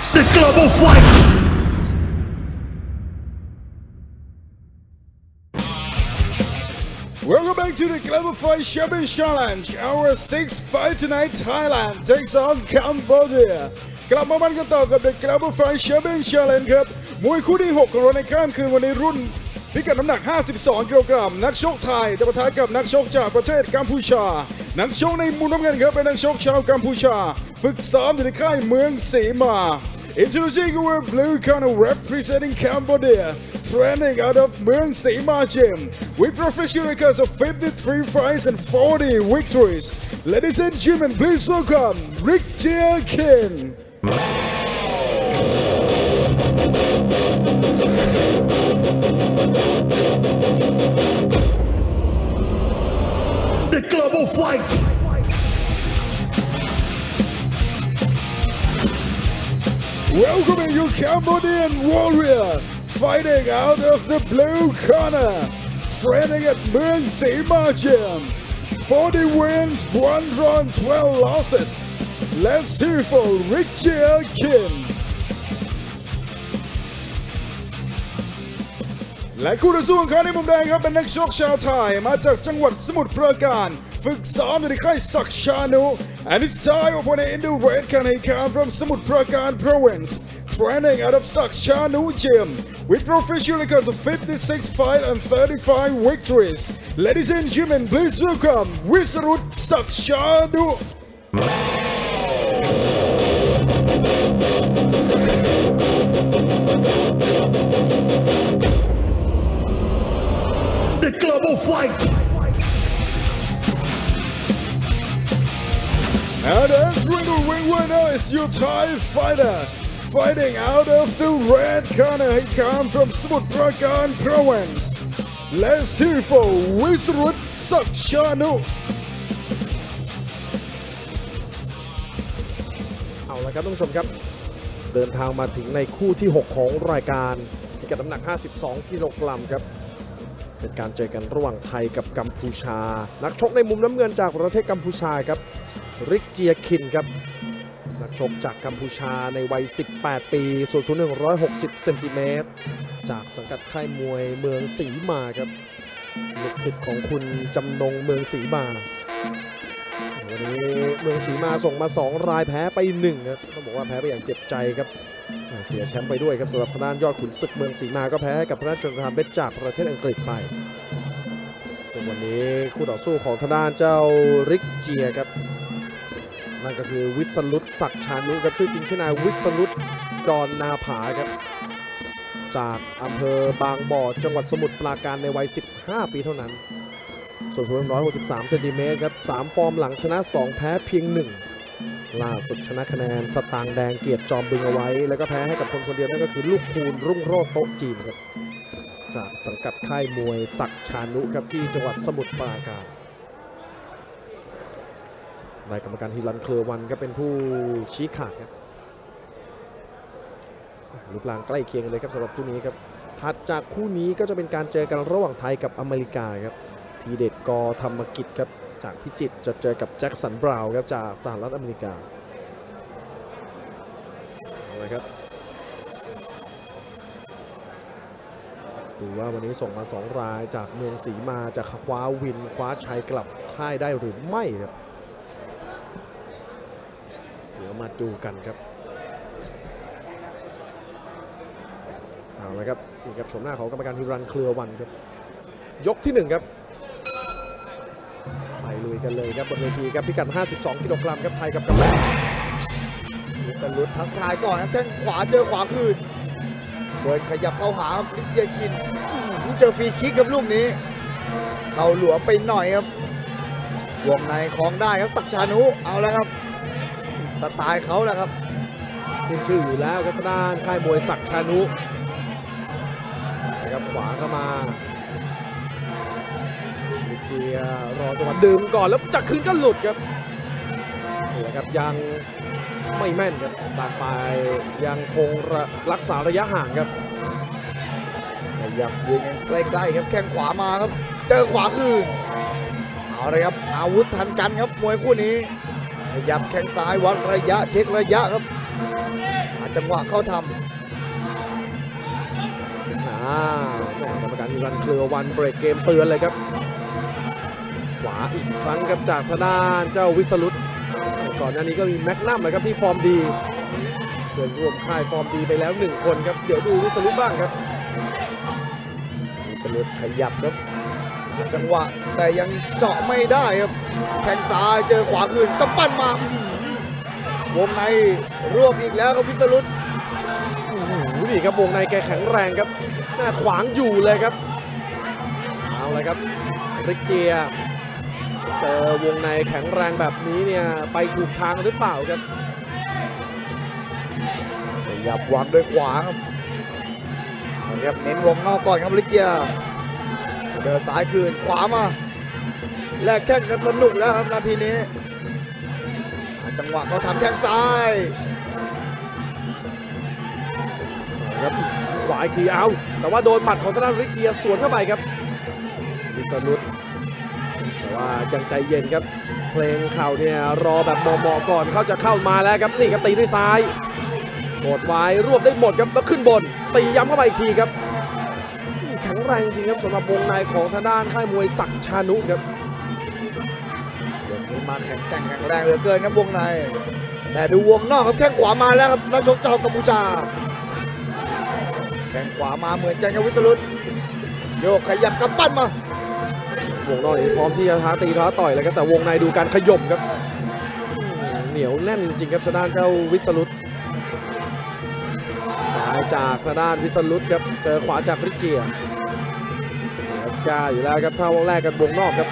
The Global Fight! Welcome back to the Global Fight Champion Challenge. Our sixth fight tonight, Thailand takes on Cambodia. กลับมามันกันต่อกับ The Global Fight Champion Challenge ครับมวยคู่ที่ 6 ของเราในค่ำคืนวันนี้รุ่นพิกัดน้ำหนัก 52 กิโลกรัมนักชกไทยจะปะทะกับนักชกจากประเทศกัมพูชานักชกในมุมน้ำเงินครับเป็นนักชกชาวกัมพูชาฝึกซ้อมอยู่ในค่ายเมืองศรีมา Introducing our blue corner representing Cambodia, training out of Mueang Sima Gym with professional records of 53 fights and 40 victories. Ladies and gentlemen, please welcome Rick Jia Kin. The Global Fight! Welcoming you Cambodian warrior, fighting out of the blue corner, training at Mueang Sima Gym. 40 wins, 1 draw, 12 losses. Let's hear for Rick Jia Kin. และคู่ต่อสู้ของเขาในมุมแดงครับเป็นนักชกชาวไทยมาจากจังหวัดสมุทรปราการฝึกซ้อมอยู่ในค่ายศักดิ์ชานุ and his Thai opponent in the red corner he comes from Samut Prakan province training out of Sakshanu Gym with professional records of 56 fights and 35 victories. Ladies and gentlemen, please welcome Wisarut Sakshanu. The Global Fight! And entering the ring winner is your Thai fighter. Fighting out of the red corner, he comes from Samut Prakan province. Let's hear for Wisarut Sakshanu. เอาละครับท่านผู้ชมครับเดินทางมาถึงในคู่ที่ 6 ของรายการพิกัดน้ำหนัก 52 กิโลกรัมครับเป็นการเจอกันระหว่างไทยกับกัมพูชานักชกในมุมน้ำเงินจากประเทศกัมพูชาครับริกเจียคินครับนักชกจากกัมพูชาในวัย 18 ปีส่วนสูง160 เซนติเมตรจากสังกัดค่ายมวยเมืองศรีมาครับลูกศิษย์ของคุณจำนงเมืองศรีมาวันนี้เมืองศรีมาส่งมา 2 รายแพ้ไป1ครับต้องบอกว่าแพ้ไปอย่างเจ็บใจครับเสียแชมป์ไปด้วยครับสำหรับทางด้านยอดขุนศึกเมืองศรีมาก็แพ้กับทางด้านจงคามเบชจากประเทศอังกฤษไปซึ่งวันนี้คู่ต่อสู้ของทางด้านเจ้าริกเจียครับนั่นก็คือวิศรุตศักดิ์ชานุครับชื่อจริงชื่อนายวิศรุตดอนนาผาครับจากอำเภอบางบ่อจังหวัดสมุทรปราการในวัย 15 ปีเท่านั้นส่วนสูง163 เซนติเมตรครับ3 ฟอร์มหลังชนะ 2 แพ้เพียง 1ล่าสุดชนะคะแนนสตางค์แดงเกียรติจอมบึงเอาไว้แล้วก็แพ้ให้กับคนเดียวนั่นก็คือลูกคูณรุ่งโรจน์โต๊ะจีนครับจากสังกัดค่ายมวยศักดิ์ชานุครับที่จังหวัดสมุทรปราการนายกรรมการฮิรันเครือวันก็เป็นผู้ชี้ขาดครับรูปร่างใกล้เคียงกันเลยครับสำหรับคู่นี้ครับถัดจากคู่นี้ก็จะเป็นการเจอกันระหว่างไทยกับอเมริกาครับทีเด็ดกอธรรมกิจครับจากพิจิตรจะเจอกับแจ็คสันบราวน์ครับจากสหรัฐอเมริกาเอาเลยครับดูว่าวันนี้ส่งมา2 รายจากเมืองศรีมาจะคว้าวินคว้าชัยกลับค่ายได้หรือไม่ครับเดี๋ยวมาดูกันครับเอาละครับนี่ครับชมหน้าของกรรมการฮิรันเครือวันครับยกที่1ครับไปลุยกันเลยครับบนเวทีครับพิกัด 52 กิโลกรัมครับไทยกับกัมพูชาเป็นลุดทักทายก่อนครับแข้งขวาเจอขวาคืนเดินขยับเข้าหาริกเจียคินเจอฟรีคิกครับลูกนี้เข้าหลวมไปหน่อยครับวงในคล้องได้ครับศักดิ์ชานุเอาแล้วครับสไตล์เขาแหละครับขึ้นชื่ออยู่แล้วครับทางด้านค่ายมวยศักดิ์ชานุนะครับขวาเข้ามาเจียรอจังหวะดึงก่อนแล้วจะขึ้นก็หลุดครับนี่แหละครับยังไม่แม่นครับต่างฝ่ายยังคงรักษาระยะห่างครับขยับยืนใกล้ๆครับแข้งขวามาครับเจอขวาคืนเอาเลยครับอาวุธทันกันครับมวยคู่นี้ขยับแข้งซ้ายวัดระยะเช็คระยะครับหาจังหวะเข้าทำกรรมการมีรันเคลือวันเบรกเกมเตือนเลยครับขวาอีกครั้งครับจากทางด้านเจ้าวิสรุตก่อนหน้านี้ก็มีแม็กนัมนะครับที่ฟอร์มดีเดินร่วมค่ายฟอร์มดีไปแล้ว1คนครับเดี๋ยวดูวิสรุตบ้างครับวิสรุตขยับครับจังหวะแต่ยังเจาะไม่ได้ครับแทงซ้ายเจอขวาคืนกำปั้นมาวงในรวบอีกแล้วครับวิสรุตนี่ครับวงในแกแข็งแรงครับหน้าขวางอยู่เลยครับเอาเลยครับริกเจียเจอวงในแข็งแรงแบบนี้เนี่ยไปถูกทางหรือเปล่าครับขยับวางด้วยขวาครับเน้นวงนอกก่อนครับริกเจียเดินซ้ายคืนขวามาแลกแข้งกันสนุกแล้วครับนาทีนี้จังหวะเขาทำแข้งซ้ายครับขวาอีกทีเอาแต่ว่าโดนหมัดของทางด้านริกเจียสวนเข้าไปครับวิสรุตแต่ว่ายังใจเย็นครับเพลงเข่าเนี่ยรอแบบมอก่อนเขาจะเข้ามาแล้วครับนี่ครับตีด้วยซ้ายกดไว้รวบได้หมดครับแล้วขึ้นบนตีย้ำเข้าไปอีกทีครับแข็งแรงจริงครับสำหรับวงในของทางด้านค่ายมวยศักดิ์ชานุครับยกนี้มาแข็งแรงเหลือเกินครับวงในแต่ดูวงนอกครับแข้งขวามาแล้วครับนักชกจากกัมพูชาแข้งขวามาเหมือนกันครับวิสรุตโยกขยับกำปั้นมาวงนอกนี่พร้อมที่จะท้าตีท้าต่อยเลยครับแต่วงในดูการขย่มครับเหนียวแน่นจริงครับทางด้านเจ้าวิสรุตซ้ายจากทางด้านวิสรุตครับเจอขวาจากริกเจียกล้าอยู่แล้วครับถ้าวงแรกกันวงนอกครับ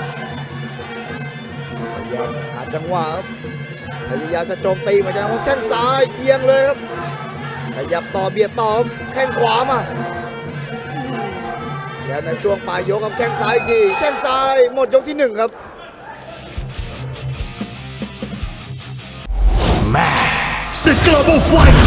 พยายามหาจังหวะครับพยายามจะโจมตีเหมือนกันแข้งซ้ายเอียงเลยครับขยับต่อเบียดต่อแข้งขวามาแล้วในช่วงปลายยกกับแข้งซ้ายทีแข้งซ้ายหมดยกที่1ครับ Max The Global Fight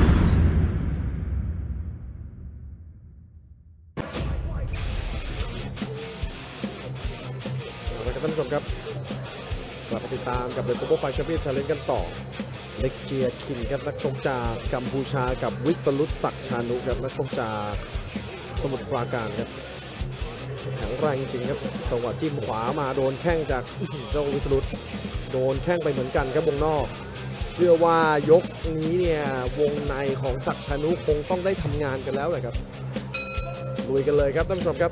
ท่านผู้ชมครับกลับมาติดตามกับ The Global Fight Champion Challenge กันต่อเล็กเจียคินครับนักชกจากกัมพูชากับวิสรุตศักดิ์ชานุครับนักชกจากสมุทรปราการครับแข็งแรงจริงครับจังหวะจิ้มขวามาโดนแข้งจากเจ้าวิสรุตโดนแข้งไปเหมือนกันครับวงนอกเชื่อว่ายกนี้เนี่ยวงในของศักดิ์ชานุคงต้องได้ทำงานกันแล้วแหละครับลุยกันเลยครับท่านผู้ชมครับ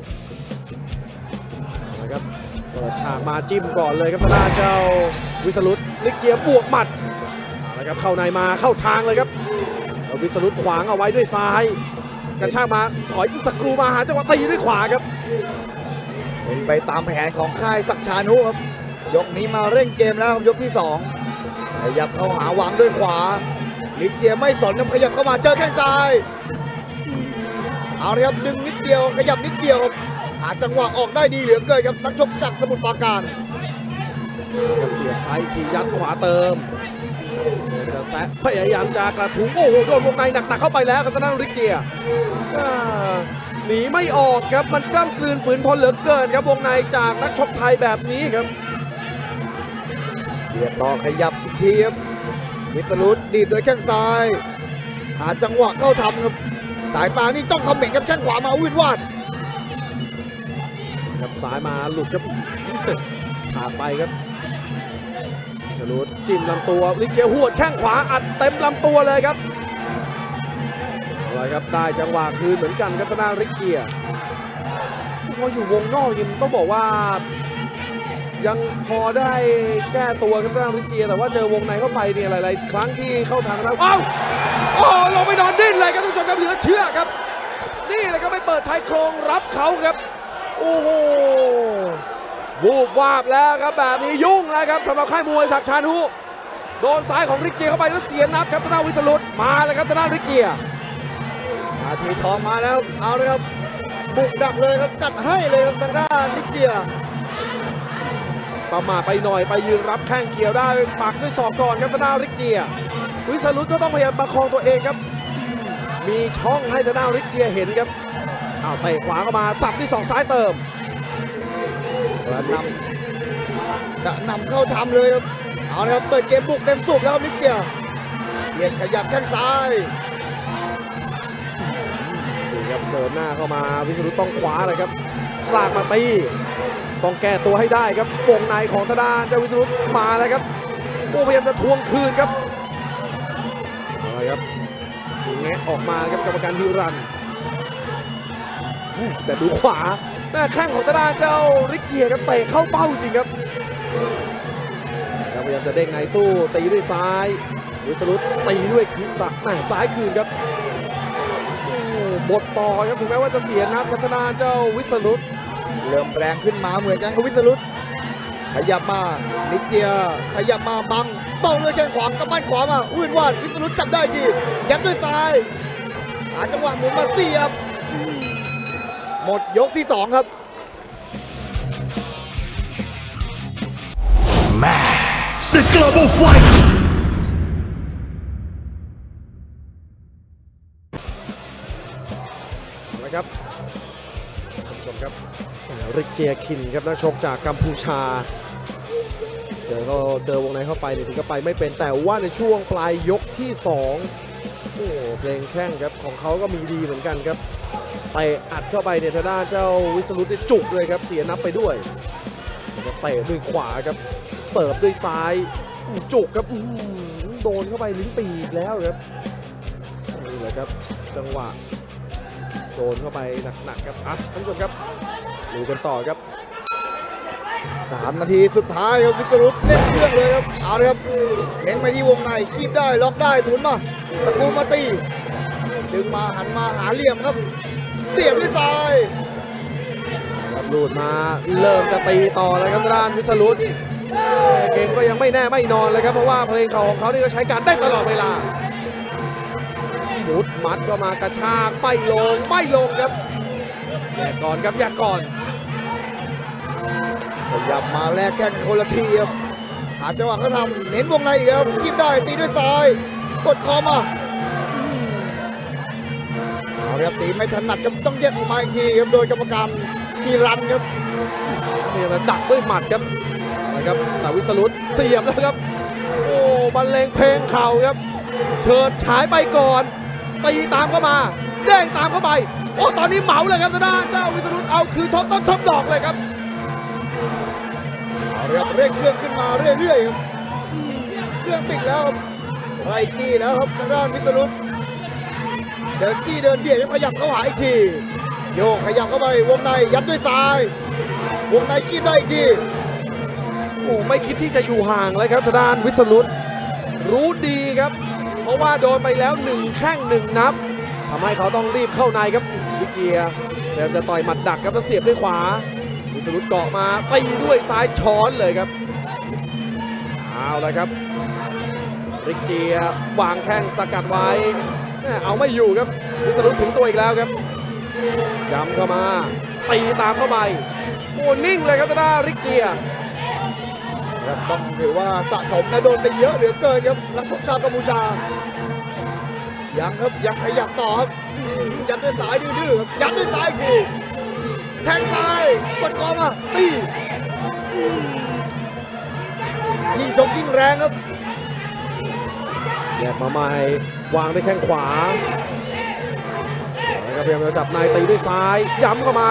นะครับเปิดฉากมาจิ้มก่อนเลยครับทางด้านเจ้าวิสรุตลิกเจียบวกหมัดนะครับเข้าในมาเข้าทางเลยครับวิสรุตขวางเอาไว้ด้วยซ้ายกระชากมาถอยสกรูมาหาจังหวะตีด้วยขวาครับเป็นไปตามแผนของค่ายศักดิ์ชานุครับยกนี้มาเร่งเกมแล้วครับยกที่2ขยับเข้าหาวางด้วยขวาลิกเจียไม่สนครับขยับเข้ามาเจอแข้งซ้ายเอาเลยครับดึงนิดเดียวขยับนิดเดียวหาจังหวะออกได้ดีเหลือเกินครับนักชกจากสมุทรปราการเสียบซ้ายทียัดขวาเติมจะแซะพยายามจะกระทุ้งโอ้โหโดนวงในหนักๆเข้าไปแล้วกับทางด้านริกเจียหนีไม่ออกครับมันกล้ำกลืนฝืนทนเหลือเกินครับวงในจากนักชกไทยแบบนี้ครับเบียดต่อขยับอีกทีครับวิสรุตดีดโดยแข้งซ้ายหาจังหวะเข้าทำครับสายตานี่ต้องคอมเมนต์ครับแข้งขวามาวิ่งวาดครับซ้ายมาหลุดครับขาดไปครับวิสรุตจิ้มลำตัวริกเจียหัวแข้งขวาอัดเต็มลำตัวเลยครับอะไรครับได้จังหวะคืนเหมือนกันครับทางด้านริกเจียพออยู่วงนอกยังต้องบอกว่ายังพอได้แก้ตัวครับทางด้านริกเจียแต่ว่าเจอวงในเข้าไปเนี่ยหลายๆครั้งที่เข้าทางแล้วอ้าวโอ้ลงไปนอนดิ้นเลยครับทุกท่านครับเหลือเชื่อครับนี่แหละครับไปเปิดชายโครงรับเขาครับโอ้โหวูบวาบแล้วครับแบบนี้ยุ่งแล้วครับสำหรับค่ายมวยศักดิ์ชานุโดนซ้ายของริกเจียเข้าไปแล้วเสียนับครับทางด้านวิสรุตมาแล้วครับทางด้านริกเจียนาทีทองมาแล้วเอาเลยครับบุกดักเลยครับจัดให้เลยครับทางด้านริกเจียประมาทไปหน่อยไปยืนรับแข้งเกี่ยวได้ปักด้วยศอกก่อนครับทางด้านริกเจียวิสรุตก็ต้องพยายามประคองตัวเองครับมีช่องให้ทางด้านริกเจียเห็นครับเอาเตะขวาเข้ามาสับที่ศอกซ้ายเติมจะนำเข้าทำเลยครับเอาเลยครับเปิดเกมบุกเต็มสูบแล้วครับริกเจียเบียดขยับแข้งซ้ายนี่ครับเดินหน้าเข้ามาวิษณุต้องขวาเลยครับลากมาตีต้องแก้ตัวให้ได้ครับวงในของธนาเจ้าวิษณุมาแล้วครับโอ้พยายามจะทวงคืนครับเอาละครับแงะออกมาครับกรรมการฮิรันแต่ดูขวาแม่แข้งของธนาเจ้าริกเจียครับเตะเข้าเป้าจริงครับพยายามจะเด้งในสู้ตีด้วยซ้ายวิษณุตีด้วยคิ้วตักแม่ซ้ายคืนครับหมดต่อครับถึงแม้ว่าจะเสียนับพัฒนาเจ้าวิษณุเริ่มแรงขึ้นมาเหมือนกันครับวิษณุขยับมานิกเจียขยับมาบังต้องด้วยแข้งขวากำปั้นขวามาอื่นวาดวิษณุจับได้ดียัดด้วยซ้ายหาจังหวะหมุนมาเสียบหมดยกที่2ครับ Max the Global Fight นะครับท่านผู้ชมครับริกเจียคินครับนักชกจากกัมพูชาเจอวงในเข้าไปถึงก็ไปไม่เป็นแต่ว่าในช่วงปลายยกที่2โอ้เพลงแข้งครับของเขาก็มีดีเหมือนกันครับเตะอัดเข้าไปเนี่ยทางด้านเจ้าวิษณุได้จุกเลยครับเสียนับไปด้วยเตะด้วยขวาครับเสิร์ฟด้วยซ้ายจุกครับโดนเข้าไปลิ้นปีอีกแล้วครับนี่แหละครับจังหวะโดนเข้าไปหนักๆครับท่านผู้ชมครับดูกันต่อครับ 3 นาทีสุดท้ายครับวิษณุเล่นเครื่องเลยครับเอาเลยครับเน้นไปที่วงในคีบได้ล็อกได้หมุนมาสกูมาตีดึงมาหันมาหาเหลี่ยมครับเสียบด้วยซ้ายลูดมาเริ่มจะตีต่อแล้วครับด้านวิษณุเกมก็ยังไม่แน่ไม่นอนเลยครับเพราะว่าเพลงของเขานี่ก็ใช้การได้ตลอดเวลามุดมัดก็มากระชากไม่ลงครับแยกก่อนครับแยกก่อนขยับมาแลกแข้งคนละทีครับหาจังหวะเขาทำเน้นวงในอีกครับคีบได้ตีด้วยซ้ายกดคอมาเอาครับตีไม่ถนัดครับต้องแยกออกมาอีกทีครับโดยกรรมการมีรันครับนี่จะดักด้วยหมัดครับนะครับแต่วิษณุเสียบแล้วครับโอ้บรรเลงเพลงเข่าครับเฉิดฉายไปก่อนตีตามเข้ามาเด้งตามเข้าไปโอ้ตอนนี้เหมาเลยครับทางด้านเจ้าวิษณุเอาคือทบต้นทบดอกเลยครับเอาครับเร่งเครื่องขึ้นมาเรื่อยๆครับเครื่องติดแล้วครับไล่จี้แล้วครับทางด้านวิษณุเดินจี้เดินเบียดขยับเข้าหาอีกทีโยกขยับเข้าไปวงในยัดด้วยซ้ายวงในคีบได้อีกทีโอ้ไม่คิดที่จะอยู่ห่างเลยครับทางด้านวิษณุรู้ดีครับเพราะว่าโดนไปแล้ว1แข้ง1นับทำให้เขาต้องรีบเข้าในครับวิเจียเดี๋ยวจะต่อยหมัดดักครับแล้วเสียบด้วยขวาวิษณุเกาะมาตีด้วยซ้ายช้อนเลยครับเอาละครับริกเจียวางแข้งสกัดไว้เอาไม่อยู่ครับวิษณุถึงตัวอีกแล้วครับย้ำเข้ามาตีตามเข้าไปโอ้นิ่งเลยครับทางด้านริกเจียต้องถือว่าสะสมนะโดนไปเยอะเหลือเกินครับนักชกชาวกัมพูชายังครับยังขยับต่อครับยัดด้วยซ้ายดื้อๆครับยัดด้วยซ้ายทีแทงซ้ายกดคอมาตียิ่งชกยิ่งแรงครับแยกมาใหม่วางด้วยแข้งขวาแล้วก็พยายามจะจับในตีด้วยซ้ายย้ำเข้ามา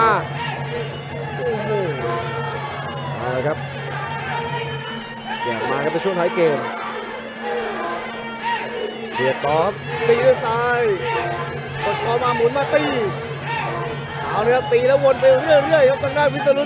เอาเลยครับแยกมาครับในช่วงท้ายเกมเบียดต่อตีด้วยซ้ายกดคอมาหมุนมาตีเอาเลยครับตีแล้ววนไปเรื่อยๆครับทางด้านวิษณุ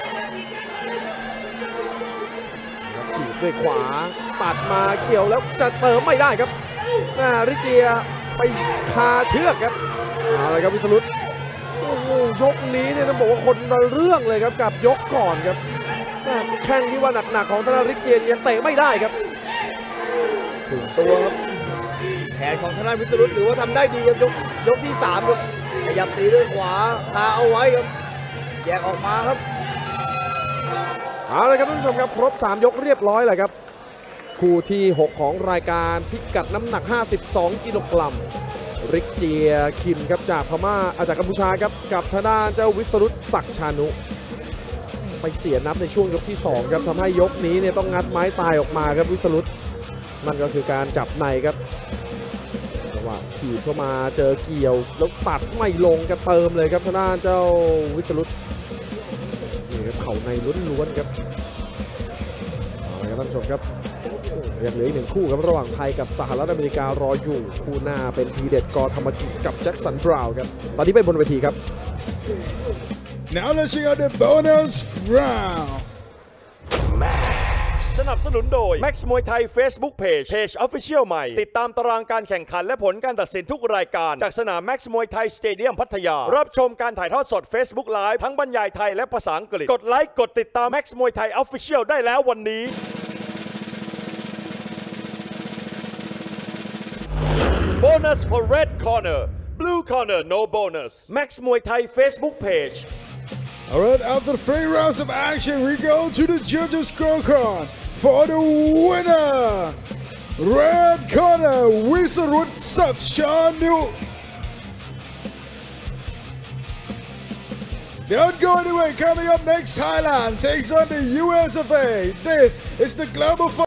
ฉีกด้วยขวาตัดมาเกี่ยวแล้วจะเติมไม่ได้ครับริเจียไปคาเชือกครับเอาเลยครับวิษณุโอ้โหยกนี้เนี่ยต้องบอกว่าคนละเรื่องเลยครับกับยกก่อนครับแข้งที่ว่าหนักๆของธนาริกเจียยังเตะไม่ได้ครับถึงตัวครับแผนของธนาวิษณุหรือว่าทำได้ดีครับยกที่3ครับขยับตีด้วยขวาคาเอาไว้ครับแยกออกมาครับเอาเลยครับท่านผู้ชมครับครบ3ยกเรียบร้อยเลยครับคู่ที่6ของรายการพิกัดน้ำหนัก52กิโลกรัมริกเจียคินครับจากพม่าจากกัมพูชาครับกับทางด้านเจ้าวิษณุศักดิ์ชานุไปเสียนับในช่วงยกที่2ครับทำให้ยกนี้เนี่ยต้องงัดไม้ตายออกมาครับวิษณุนั่นก็คือการจับในครับถีบเข้ามาเจอเกี่ยวแล้วตัดไม่ลงกันเติมเลยครับทางด้านเจ้าวิสรุตนี่ครับเข่าในล้วนๆครับเอาละครับท่านผู้ชมครับยังเหลืออีก1คู่ครับระหว่างไทยกับสหรัฐอเมริการออยู่คู่หน้าเป็นทีเด็ดกอธรรมกิจกับแจ็คสันบราวน์ครับตอนนี้ไปบนเวทีครับ Now let's check out the bonus round สนับสนุนโดย Max มวยไทย Facebook Page Official ใหม่ติดตามตารางการแข่งขันและผลการตัดสินทุกรายการจากสนาม Max มวยไทยสเตเดียมพัทยารับชมการถ่ายทอดสด Facebook Live ทั้งบรรยายไทยและภาษาอังกฤษกดไลค์กดติดตาม Max มวยไทย Official ได้แล้ววันนี้ Bonus for Red Corner Blue Corner no bonus Max มวยไทย Facebook Page Alright, after 3 rounds of action, we go to the judges' scorecard for the winner. Red corner, Wisarut Sakshanu. Don't go anywhere. Coming up next, Thailand takes on the US of A. This is the Global Fight.